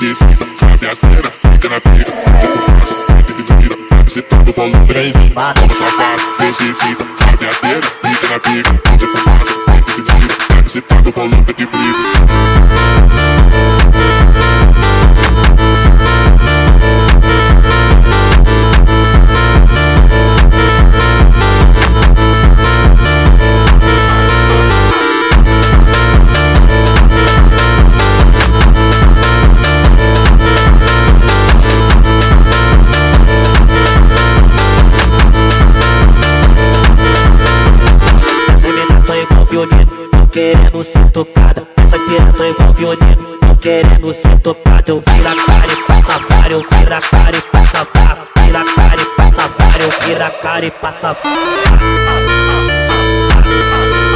desce, senta, abre as pernas, fica na pica, sente por passa, sente de vida, vai visitando o bolo trenzinho. Toma safado, desce, senta, abre as pernas, fica na pica, sente por passa, sente de vida, vai visitando o bolo de briga. Não querendo ser tocada, essa piranha tô igual violino. Não querendo ser tocada, eu vira a cara e passa vara, eu vira a cara e passa vara, vira a cara e passa vara, eu vira a cara e passa vara.